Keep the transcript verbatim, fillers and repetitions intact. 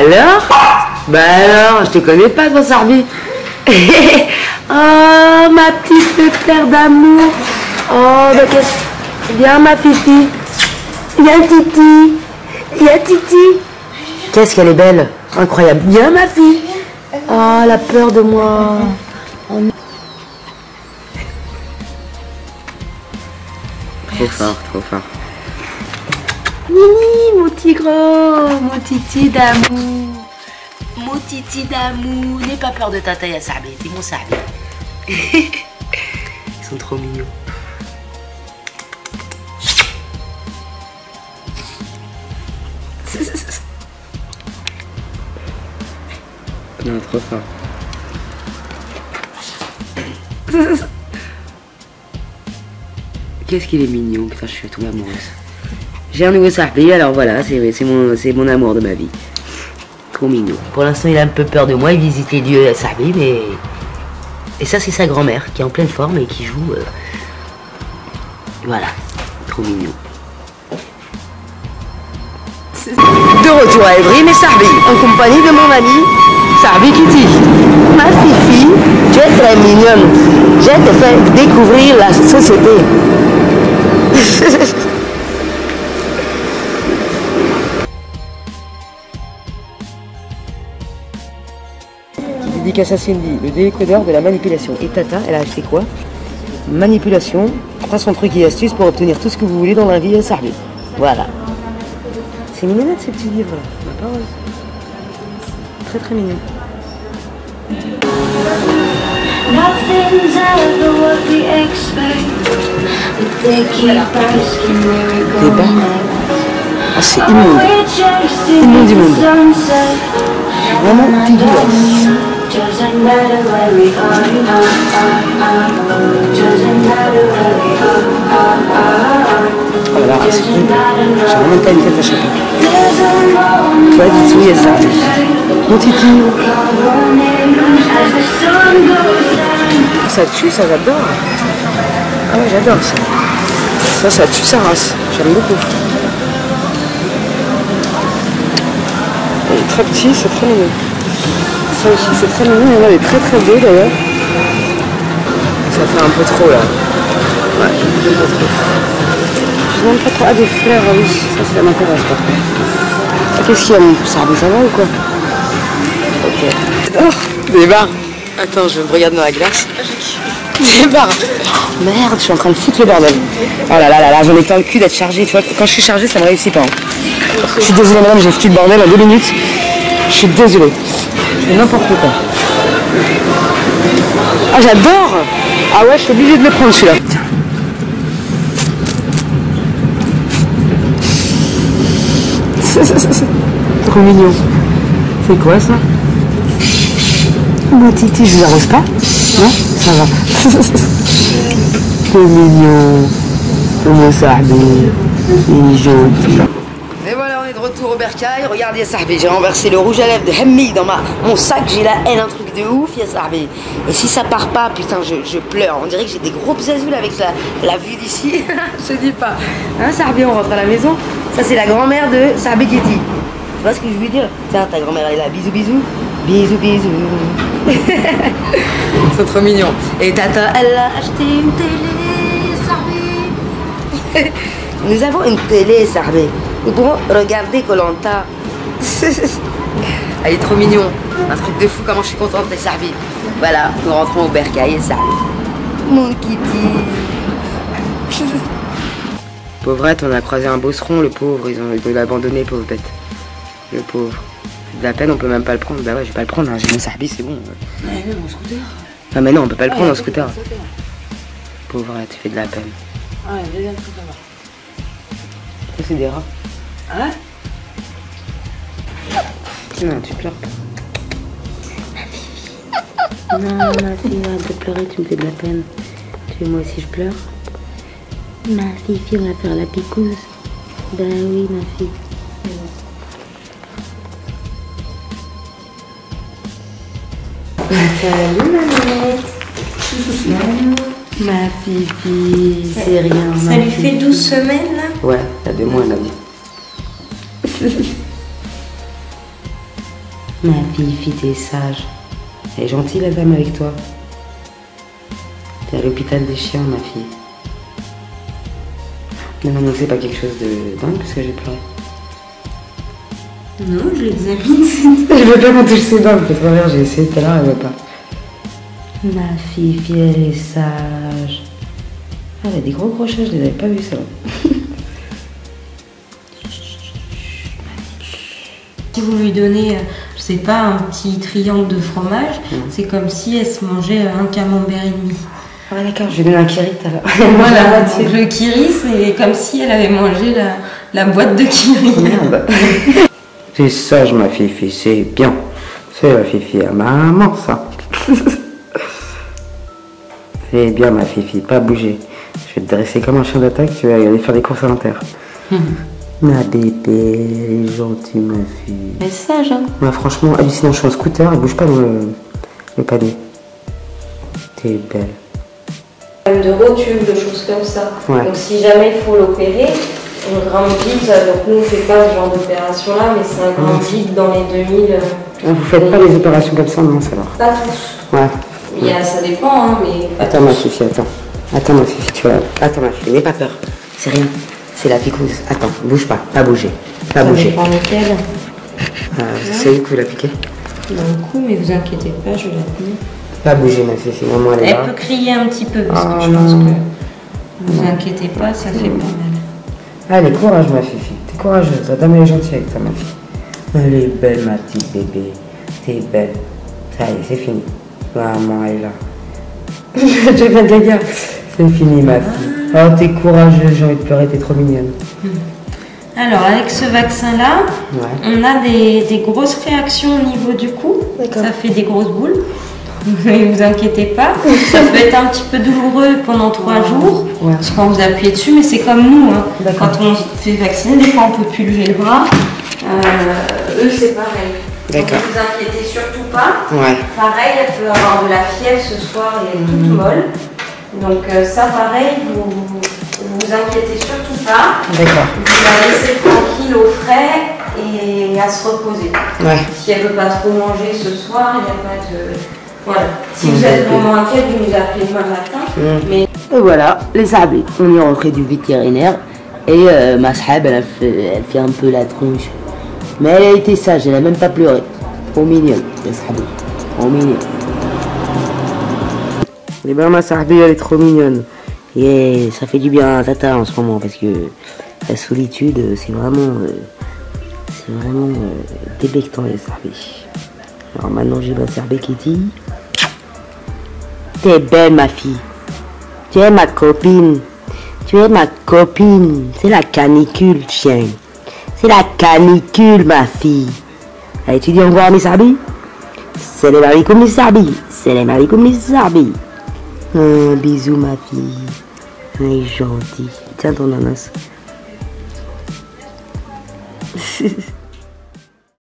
alors? Bah alors, je te connais pas, toi, Sarbi. Oh, ma petite pépère d'amour. Oh, bah qu'est-ce... Viens, ma fifi. Viens, Titi. Viens, Titi. Qu'est-ce qu'elle est belle. Incroyable. Viens, ma fille. Oh, la peur de moi. Oh, trop fort, trop fort. Nini, mon tigre, mon titi d'amour. Mon titi d'amour. N'aie pas peur de ta taille à Sarbi, c'est mon Sarbi. Ils sont trop mignons. Non, trop fort. Qu'est-ce qu'il est mignon, putain, je suis tout amoureuse. J'ai un nouveau Sarbi, alors voilà, c'est mon, mon amour de ma vie. Trop mignon. Pour l'instant, il a un peu peur de moi, il visite les lieux à Sarbi, mais... Et ça, c'est sa grand-mère, qui est en pleine forme et qui joue... Euh... Voilà, trop mignon. De retour à Evry, mais Sarbi, en compagnie de mon ami, Sarbi Kitty. Ma fifi, tu es très mignonne. Je te fais découvrir la société. Dédicace à Cindy, le décodeur de la manipulation. Et Tata, elle a acheté quoi? Manipulation, façon truc et astuces pour obtenir tout ce que vous voulez dans la vie à Sarbi. Voilà. C'est mignonnette ces petits livres, ma parole. Très très mignon. Des bas. Ah, c'est immonde. Immonde, immonde. Vraiment dégueulasse. Oh là là, c'est cool. J'ai vraiment pas une tête à chaque fois. Pas du tout, il y a ça. Mon titi. Ça tue, ça j'adore. Ah ouais, j'adore ça. Ça, ça tue sa race. J'aime beaucoup. Il est très petit, c'est très mignon. Ça aussi, c'est très mignon. Il y en a des très très beaux d'ailleurs. Ça fait un peu trop là. Ouais, un peu trop. Je demande pas trop. Ah, des fleurs, ah oui, ça, ça m'intéresse pas trop. Ah, qu'est-ce qu'il y a, mon Sarbi, ça va ou quoi? Ok. Oh, des barres. Attends, je me regarde dans la glace. Des barres. Oh, merde, je suis en train de foutre le bordel. Oh là là là là, j'en ai plein le cul d'être chargé. Tu vois, quand je suis chargé, ça me réussit pas. Hein. Je suis désolée, madame, j'ai foutu le bordel en deux minutes. Je suis désolée. Je fais n'importe quoi. Ah, j'adore. Ah ouais, je suis obligée de le prendre celui-là. Trop mignon. C'est quoi ça? Mon titi, je vous arrose pas? Non? Ça va. Trop mignon. Mon Sarbi. Il est gentil. Et voilà, on est de retour au bercail. Regardez Sarbi, j'ai renversé le rouge à lèvres de Hemmi dans ma, mon sac. J'ai la haine, un truc de ouf, ya Sarbi. Et si ça part pas, putain, je, je pleure. On dirait que j'ai des gros bzazoules avec la, la vue d'ici. Je te dis pas. Hein, Sarbi, on rentre à la maison. Ça, c'est la grand-mère de Sarbi Kitty. Tu vois ce que je veux dire? Tiens, ta grand-mère, elle est là. Bisous, bisous. Bisous, bisous. Ils sont trop mignons. Et Tata, elle a acheté une télé, Sarbi. Nous avons une télé, Sarbi. Nous pouvons regarder Koh Lanta. Elle est trop mignon. Un truc de fou, comment je suis contente des Sarbi. Voilà, nous rentrons au bercail et Sarbi. Mon Kitty. Pauvrette, on a croisé un bosseron, le pauvre. Ils ont, ils ont abandonné, pauvre bête. Le pauvre. C'est de la peine, on peut même pas le prendre. Bah ouais, je vais pas le prendre, hein. J'ai mon Sarbi, c'est bon. Ouais, même en scooter. Ah, mais non, on peut pas le prendre en scooter. Pauvrette, tu fais de la peine. Ah, il y a deuxième truc là-bas. Ça, c'est des rats. Hein? Non, tu pleures pas. Ma fille. Non, ma fille, arrête de pleurer, tu me fais de la peine. Tu veux moi aussi je pleure? Ma fille, on va faire la picouse. Ben oui, ma fille. Salut, mamette. Ma fifi, c'est rien. Ça lui fait douze semaines là? Ouais, il y a deux mois, elle a dit. Ma fille, t'es sage. Elle est gentille la dame avec toi. T'es à l'hôpital des chiens, ma fille. Non, non, non, c'est pas quelque chose de dingue parce que j'ai pleuré. Non, je l'examine. Je veux pas qu'on touche ses dents, parce que j'ai essayé tout à l'heure, elle veut pas. Ma fille, fille, elle est sage. Ah, elle a des gros crochets, je les avais pas vus ça. Si vous lui donnez, je sais pas, un petit triangle de fromage, mmh. c'est comme si elle se mangeait un camembert et demi. Ah ouais, d'accord, je vais donner un kirit alors. Voilà, donc le kiri, c'est comme si elle avait mangé la, la boîte de kiri. Merde. C'est sage, ma fille, c'est bien. C'est la fifi à maman, ça. C'est bien, ma fifi, pas bouger. Je vais te dresser comme un chien d'attaque, tu vas aller faire des courses à l'intérieur. Mmh. Ma bébé, elle est gentille, ma fille. Elle est sage, hein. Ouais, franchement, hallucinant, je suis en scooter, elle bouge pas dans le, le palier. T'es belle. De rotules, de choses comme ça. Ouais. Donc si jamais il faut l'opérer, un grand vide, donc nous on ne fait pas ce genre d'opération là, mais c'est un grand vide dans les deux mille. Ah, vous faites pas les opérations comme ça, non, ça alors? Pas tous. Ouais. Il y a, ça dépend, hein, mais... Attends ma fille, attends. Attends ma fille, tu vois. Attends ma fille, n'aie pas peur. C'est rien. C'est la picouse. Attends, bouge pas, pas bouger. Pas ça bouger. dépend lequel. Euh, c'est où que vous la piquez? Dans le cou, mais vous inquiétez pas, je vais la tenir. Pas bouger ma fille, maman elle est Elle là. peut crier un petit peu, parce oh, que je non. pense que... Vous inquiétez pas, ça fait pas mal. Allez, courage ma fille. T'es courageuse, la dame elle est gentille avec toi ma fille. Elle est belle ma petite bébé. T'es belle. Ça y est, c'est fini. Maman elle est là. J'ai fait de gars. C'est fini ma fille. Oh t'es courageuse, j'ai envie de pleurer, t'es trop mignonne. Alors avec ce vaccin là, ouais. on a des, des grosses réactions au niveau du cou. Ça fait des grosses boules. Ne vous inquiétez pas. Ça peut être un petit peu douloureux pendant trois jours. Ouais. Parce quand vous appuyez dessus, mais c'est comme nous. Hein. Quand on se fait vacciner, des fois on peut plus lever le bras. Euh, eux c'est pareil. Donc ne vous inquiétez surtout pas. Ouais. Pareil, elle peut avoir de la fièvre ce soir et elle est toute molle. Donc euh, ça pareil, vous ne vous inquiétez surtout pas. D'accord. Vous la laissez tranquille au frais et à se reposer. Ouais. Si elle ne veut pas trop manger ce soir, il n'y a pas de... Voilà. Si vous êtes vraiment inquiète, vous nous appelez demain matin. Mmh. Mais... Et voilà, les sables. On est rentré du vétérinaire et euh, ma sahab, elle, a fait, elle fait un peu la tronche. Mais elle a été sage, elle a même pas pleuré. Trop mignonne, les sables. Trop mignonne. Et ben ma sahabi, elle est trop mignonne. Yeah, ça fait du bien à Tata en ce moment parce que la solitude, c'est vraiment, euh, c'est vraiment euh, débectant les sahabis. Alors maintenant j'ai ma sahab qui dit, t'es belle ma fille, tu es ma copine, tu es ma copine, c'est la canicule chien, c'est la canicule ma fille. Allez tu dis au revoir mes sahabis, c'est les maris comme mes sahabis, c'est les maris comme mes sahabis. Un bisou ma fille. Elle est gentille. Tiens ton ananas.